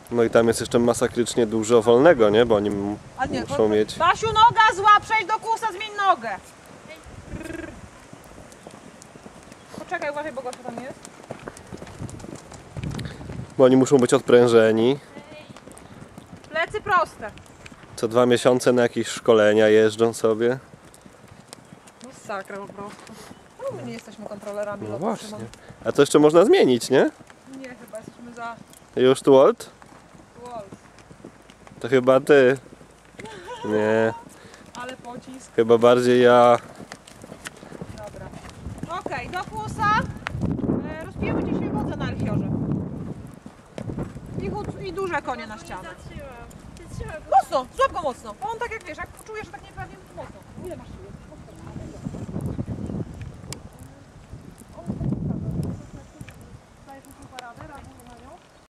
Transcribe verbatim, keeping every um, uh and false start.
No i tam jest jeszcze masakrycznie dużo wolnego, nie? Bo oni m- A nie, muszą po- mieć... Basiu, noga zła, przejdź do kłusa, zmień nogę. Poczekaj, uważaj, bo gościa tam jest. Bo oni muszą być odprężeni. Plecy proste. Co dwa miesiące na jakieś szkolenia jeżdżą sobie. Masakra po prostu. No, my nie jesteśmy kontrolerami No lotu, właśnie. Szymon. A to jeszcze można zmienić, nie? Nie, chyba jesteśmy za Już tu Walt? Wolf. To chyba ty. Nie, Ale pocisk. chyba bardziej ja. Dobra. Okej, do kłusa. E, rozpijemy dzisiaj wodę na Elchiorze. I, chud- I duże konie na ścianę. Zatrzymam. Zatrzymam. Mocno, złap go mocno. Bo on tak jak wiesz, jak czuje, że tak nie prawie mocno. Ile masz siły?